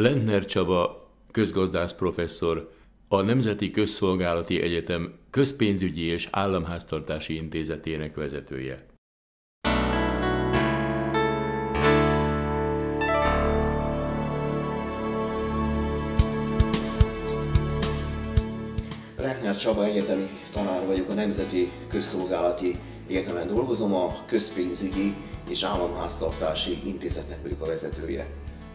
Lendner Csaba, közgazdász professzor, a Nemzeti Közszolgálati Egyetem Közpénzügyi és Államháztartási Intézetének vezetője. Lendner Csaba egyetemi tanár vagyok, a Nemzeti Közszolgálati Egyetemen dolgozom, a Közpénzügyi és Államháztartási Intézetnek vagyok a vezetője.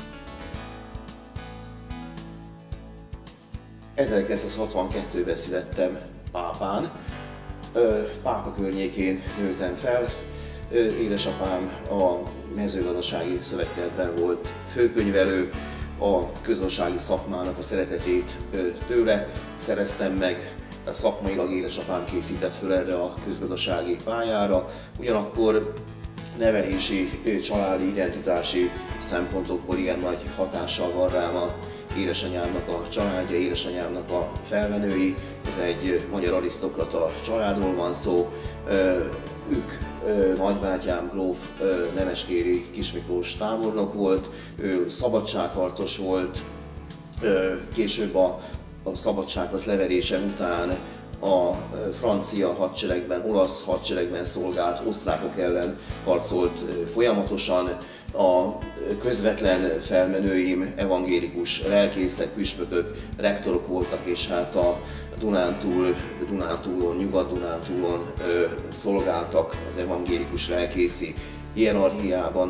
1962-ben születtem Pápán, Pápa környékén nőttem fel. Édesapám a mezőgazdasági szövetkezetben volt főkönyvelő, a közgazdasági szakmának a szeretetét tőle szereztem meg, szakmailag édesapám készített föl erre a közgazdasági pályára, ugyanakkor nevelési, családi, identitási szempontokból igen nagy hatással van rám a édesanyámnak a családja, édesanyámnak a felmenői. Ez egy magyar arisztokrata családról van szó. Ők, nagybátyám gróf Nemeskéri Kismiklós tábornok volt, ő szabadságharcos volt, később a szabadság az leverése után a francia hadseregben, olasz hadseregben szolgált, osztrákok ellen harcolt folyamatosan. A közvetlen felmenőim evangélikus lelkészek, püspökök, rektorok voltak, és hát a Dunántúlon, Nyugat-Dunántúlon szolgáltak az evangélikus lelkészi hierarchiában.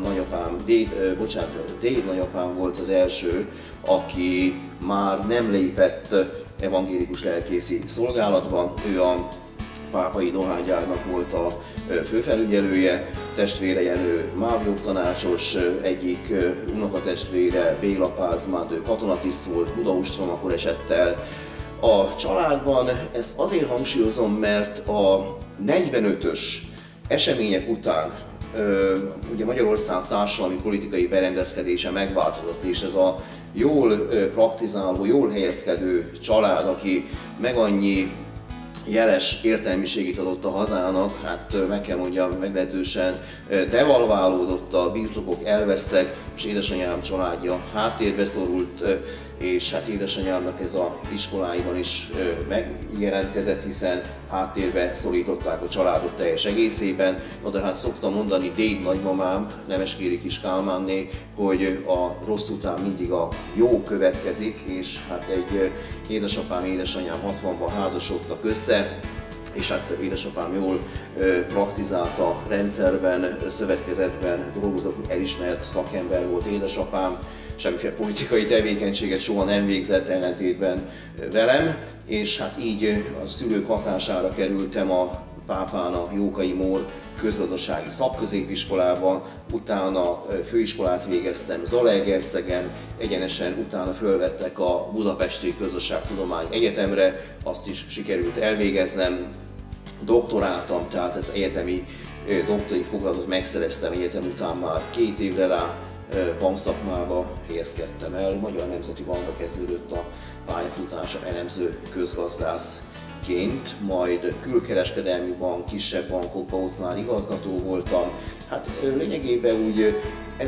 Déd nagyapám volt az első, aki már nem lépett evangélikus lelkészi szolgálatban. Ő a pápai dohánygyárnak volt a főfelügyelője, testvére Jenő mávjogtanácsos, egyik unokatestvére Béla Pázmánd, ő katonatiszt volt, Budaostrom akkor esett el. A családban ezt azért hangsúlyozom, mert a 45-ös események után ugye Magyarország társadalmi politikai berendezkedése megváltozott, és ez a jól praktizáló, jól helyezkedő család, aki meg annyi jeles értelmiségét adott a hazának, hát meg kell mondjam, meglehetősen devalválódott, a birtokok elvesztek, és édesanyám családja háttérbe szorult, és hát édesanyámnak ez a iskoláiban is megjelentkezett, hiszen háttérbe szorították a családot teljes egészében. No, de hát szoktam mondani déd nagymamám, Nemeskéri Kis Kálmánné, hogy a rossz után mindig a jó következik, és hát egy édesapám, édesanyám 60-ban házasodtak össze, és hát édesapám jól praktizálta rendszerben, szövetkezetben dolgozott, elismert szakember volt édesapám, semmiféle politikai tevékenységet soha nem végzett ellentétben velem, és hát így a szülők hatására kerültem a Pápán a Jókai Mór közgazdasági szakközépiskolába, utána főiskolát végeztem Zalaegerszegen, egyenesen utána fölvettek a Budapesti Közgazdaságtudomány Egyetemre, azt is sikerült elvégeznem, doktoráltam, tehát ez egyetemi doktori fokozatot megszereztem egyetem után már 2 évre rá, bankszakmába helyezkedtem el, Magyar Nemzeti Bankba kezdődött a pályafutása elemző közgazdászként, majd külkereskedelmi bank, kisebb bankokban ott már igazgató voltam. Hát lényegében úgy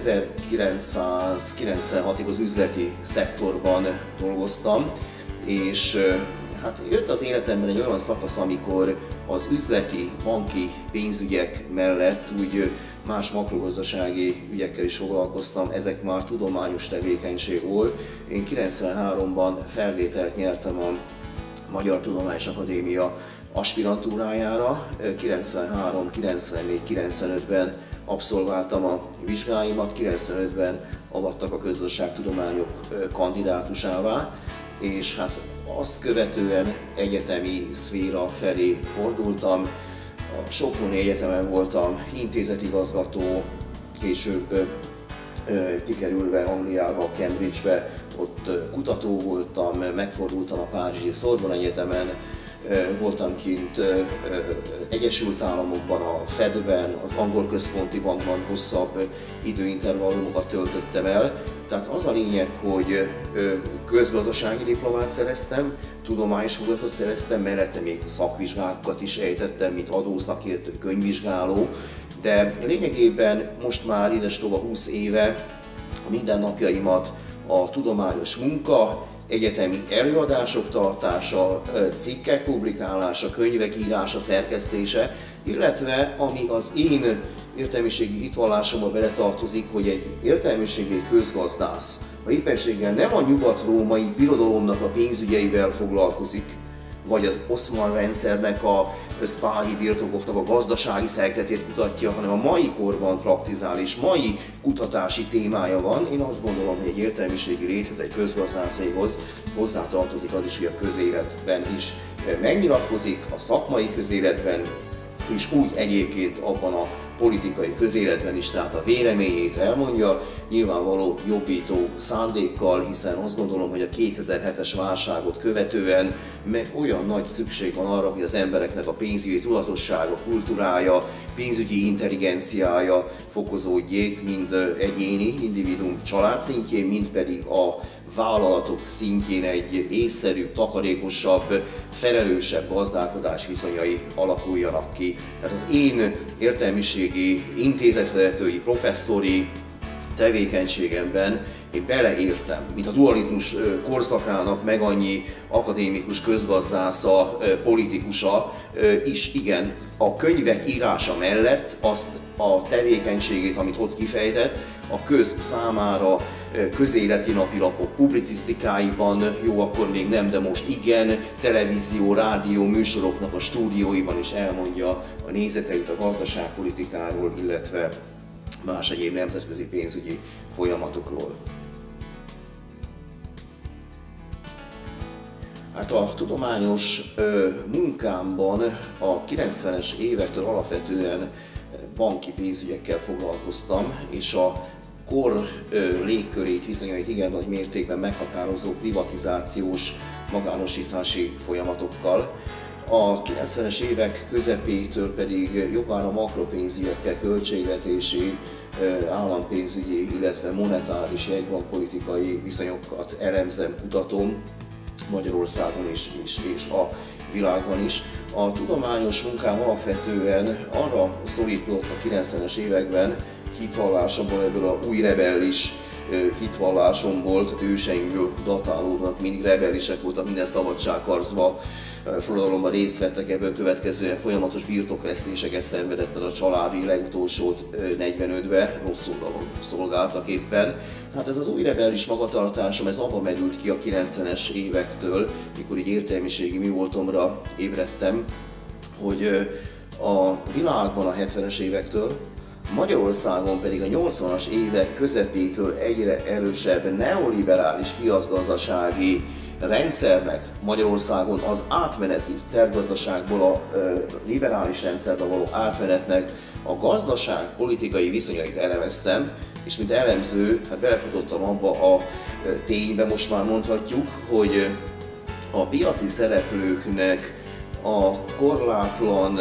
1996-ig az üzleti szektorban dolgoztam, és hát jött az életemben egy olyan szakasz, amikor az üzleti, banki pénzügyek mellett úgy más makrogazdasági ügyekkel is foglalkoztam, ezek már tudományos tevékenység volt. Én 93-ban felvételt nyertem a Magyar Tudományos Akadémia aspirantúrájára, 93, 94, 95-ben abszolváltam a vizsgáimat, 95-ben avattak a közgazdaságtudományok kandidátusává, és hát azt követően egyetemi szféra felé fordultam. A Soproni Egyetemen voltam intézetigazgató, később kikerülve Angliába, Cambridge-be, ott kutató voltam, megfordultam a párizsi Sorbonne Egyetemen, voltam kint Egyesült Államokban, a Fedben, az Angol Központi Bankban hosszabb időintervallumokat töltöttem el. Tehát az a lényeg, hogy közgazdasági diplomát szereztem, tudományos fokozatot szereztem, mellette még szakvizsgákat is ejtettem, mint adószakértő, könyvvizsgáló, de lényegében most már idestova 20 éve mindennapjaimat a tudományos munka, egyetemi előadások tartása, cikkek publikálása, könyvek írása, szerkesztése, illetve ami az én értelmiségi hitvallásomba beletartozik, hogy egy értelmiségi közgazdász a éppenséggel nem a nyugat-római birodalomnak a pénzügyeivel foglalkozik, vagy az oszmán rendszernek, a szpáhi birtokoknak a gazdasági szerkezetét kutatja, hanem a mai korban praktizál és mai kutatási témája van. Én azt gondolom, hogy egy értelmiségi léthez, egy közgazdászaihoz hozzátartozik az is, hogy a közéletben is megnyilatkozik, a szakmai közéletben, és úgy egyébként abban a politikai közéletben is, tehát a véleményét elmondja, nyilvánvaló jobbító szándékkal, hiszen azt gondolom, hogy a 2007-es válságot követően olyan nagy szükség van arra, hogy az embereknek a pénzügyi tudatossága, kultúrája, pénzügyi intelligenciája fokozódjék, mind egyéni, individuum család szintjén, mind pedig a vállalatok szintjén egy észszerűbb, takarékosabb, felelősebb gazdálkodás viszonyai alakuljanak ki. Tehát az én értelmiségi, intézetvezetői, professzori tevékenységemben én beleértem, mint a dualizmus korszakának meg annyi akadémikus, közgazdásza, politikusa is, igen, a könyvek írása mellett azt a tevékenységét, amit ott kifejtett, a köz számára közéleti napilapok publicisztikáiban, jó, akkor még nem, de most igen, televízió, rádió műsoroknak a stúdióiban is elmondja a nézeteit a gazdaságpolitikáról, illetve más egyéb nemzetközi pénzügyi folyamatokról. Hát a tudományos munkámban a 90-es évektől alapvetően banki pénzügyekkel foglalkoztam, és a kor légkörét, viszonyait igen nagy mértékben meghatározó privatizációs, magánosítási folyamatokkal. A 90-es évek közepétől pedig jobbára a makropénzügyekkel, költségvetési, állampénzügyi, illetve monetáris, jegybankpolitikai viszonyokat elemzem, kutatom Magyarországon is és a világban is. A tudományos munkám alapvetően arra szorított a 90-es években hitvallásomból, ebből a új rebellis hitvallásomból, tehát őseimből datálódnak, mindig rebellisek voltak, minden szabadságharcba, forradalomban részt vettek, ebből következően folyamatos birtokvesztéseket szenvedett el a családi, legutolsót 45-ben, rossz oldalon szolgáltak éppen. Hát ez az új rebellis magatartásom, ez abba merült ki a 90-es évektől, mikor így értelmiségi művoltomra ébredtem, hogy a világban a 70-es évektől, Magyarországon pedig a 80-as évek közepétől egyre erősebb neoliberális piacgazdasági rendszernek, Magyarországon az átmeneti tervgazdaságból a liberális rendszerbe való átmenetnek a gazdaságpolitikai viszonyait elemeztem, és mint elemző, hát belefutottam abba a ténybe, most már mondhatjuk, hogy a piaci szereplőknek a korlátlan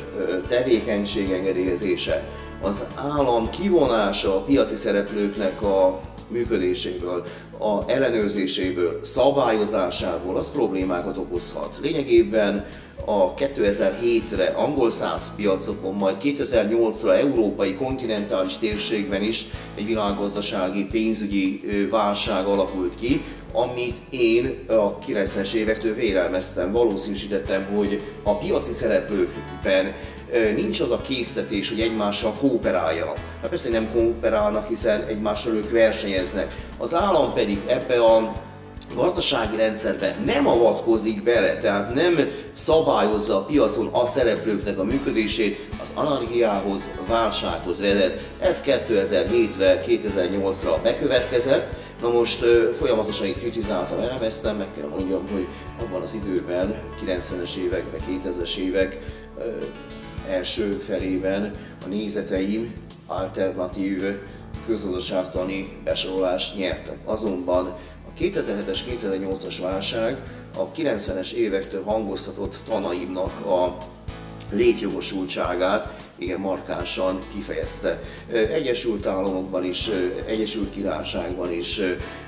tevékenységengedélyezése, az állam kivonása a piaci szereplőknek a működéséből, a ellenőrzéséből, szabályozásából, az problémákat okozhat. Lényegében a 2007-re angol száz piacokon, majd 2008-ra európai kontinentális térségben is egy világgazdasági pénzügyi válság alakult ki, amit én a 90-es évektől vélelmeztem, valószínűsítettem, hogy a piaci szereplőkben nincs az a késztetés, hogy egymással kooperáljanak. Hát persze nem kooperálnak, hiszen egymással ők versenyeznek. Az állam pedig ebbe a gazdasági rendszerben nem avatkozik bele, tehát nem szabályozza a piacon a szereplőknek a működését, az anarchiához, válsághoz vezet. Ez 2007-re, 2008-ra bekövetkezett. Na most folyamatosan itt kritizáltam, elemeztem, meg kell mondjam, hogy abban az időben, 90-es években, 2000-es évek első felében a nézeteim alternatív közgazdaságtani besorolást nyertek. Azonban a 2007-es, 2008-as válság a 90-es évektől hangoztatott tanaimnak a létjogosultságát igen markánsan kifejezte. Egyesült Államokban is, Egyesült Királyságban is,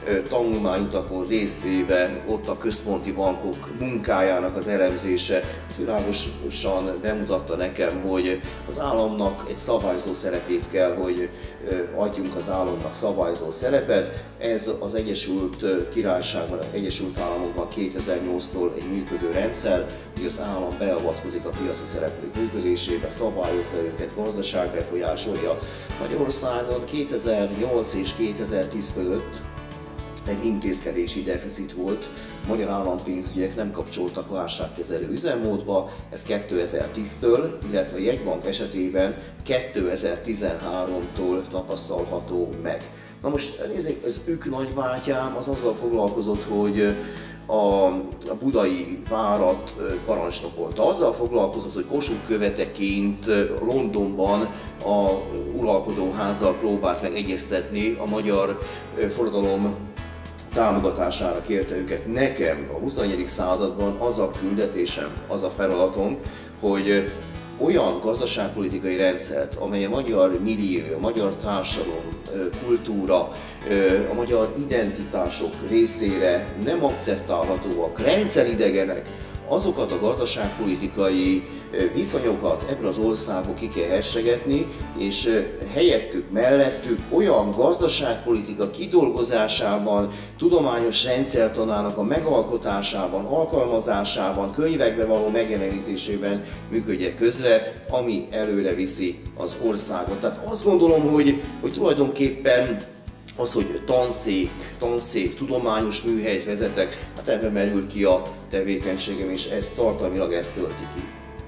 tanulmányutakon részt véve, ott a központi bankok munkájának az elemzése világosan bemutatta nekem, hogy az államnak egy szabályzó szerepét kell, hogy adjunk az államnak szabályzó szerepet. Ez az Egyesült Királyságban, Egyesült Államokban 2008-tól egy működő rendszer, hogy az állam beavatkozik a piaci szereplők működésébe, szabályozza őket, gazdaság befolyásolja. Magyarországon 2008 és 2010 között egy intézkedési deficit volt, a magyar állampénzügyek nem kapcsoltak válságkezelő üzemmódba, ez 2010-től, illetve a jegybank esetében 2013-tól tapasztalható meg. Na most nézzék, az nagybátyám az azzal foglalkozott, hogy a budai várat parancsnokolta. Azzal foglalkozott, hogy Kossuth követeként Londonban a uralkodóházzal próbált megegyeztetni a magyar forradalom támogatására kérte őket. Nekem a 21. században az a küldetésem, az a feladatom, hogy olyan gazdaságpolitikai rendszert, amely a magyar millió, a magyar társadalom, kultúra, a magyar identitások részére nem akceptálhatóak, rendszeridegenek, azokat a gazdaságpolitikai viszonyokat ebből az országból ki kell hessegetni, és helyettük, mellettük olyan gazdaságpolitika kidolgozásában, tudományos rendszertanának a megalkotásában, alkalmazásában, könyvekbe való megjelenítésében működjek közre, ami előre viszi az országot. Tehát azt gondolom, hogy tulajdonképpen az, hogy tanszék, tudományos műhelyt vezetek, hát ebben merül ki a tevékenységem, és ez tartalmilag ezt tölti ki.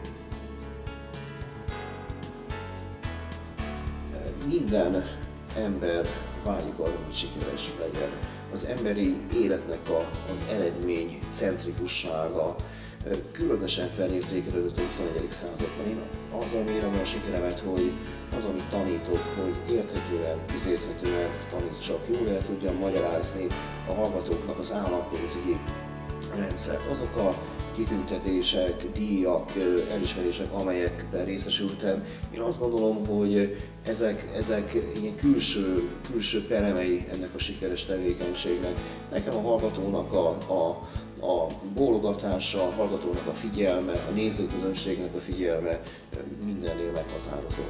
Minden ember vágyik arra, hogy sikeres legyen. Az emberi életnek az eredmény centrikussága különösen felértékelődött a 21. században. Én azzal mérem a sikeremet, hogy az, amit tanítok, hogy érthetően, közérthetően tanítsak, jól el tudjam magyarázni a hallgatóknak az állampénzügyi rendszert. Azok a kitüntetések, díjak, elismerések, amelyekben részesültem, én azt gondolom, hogy ezek ilyen külső peremei ennek a sikeres tevékenységnek. Nekem a hallgatónak a bólogatása, a hallgatónak a figyelme, a nézőközönségnek a figyelme mindennél meghatározó.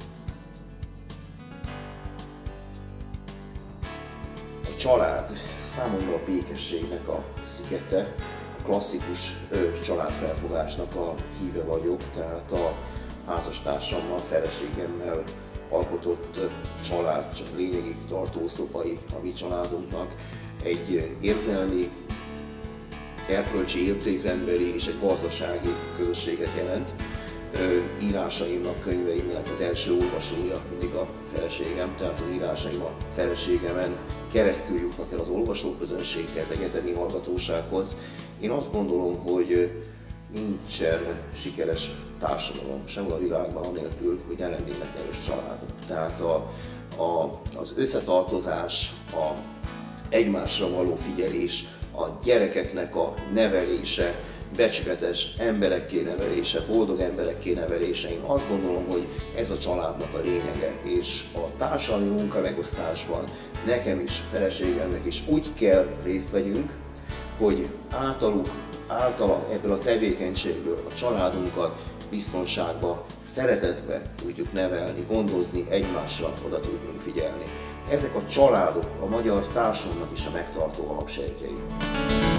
A család számomra a békességnek a szigete, a klasszikus családfelfogásnak a híve vagyok, tehát a házastársammal, feleségemmel alkotott család, csak lényegi tartószobai a mi családunknak egy érzelmi, erkölcsi értékrendbeli és egy gazdasági közösséget jelent. Írásaimnak, könyveimnek az első olvasója mindig a feleségem, tehát az írásaim a feleségemen keresztül jutnak el az olvasóközönséghez, egyetemi hallgatósághoz. Én azt gondolom, hogy nincsen sikeres társadalom sehol a világban anélkül, hogy ne lennének erős családok. Tehát az összetartozás, a egymásra való figyelés, a gyerekeknek a nevelése, becsületes emberekké nevelése, boldog emberekké nevelése. Én azt gondolom, hogy ez a családnak a lényege, és a társadalmi munkamegosztásban nekem is, feleségemnek is úgy kell részt vegyünk, hogy általa ebből a tevékenységből a családunkat biztonságba, szeretetbe tudjuk nevelni, gondozni, egymásra oda tudjunk figyelni. Ezek a családok a magyar társadalomnak is a megtartó alapsejtjei.